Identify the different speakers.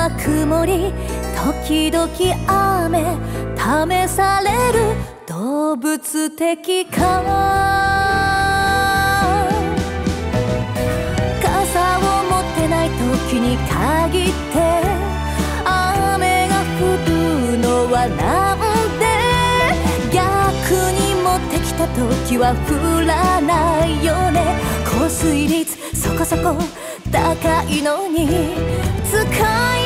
Speaker 1: は曇り時々雨、試される動物的か。傘を持ってない時に限って雨が降るのはなんで。逆に持ってきた時は降らないよね。降水率そこそこ高いのに使い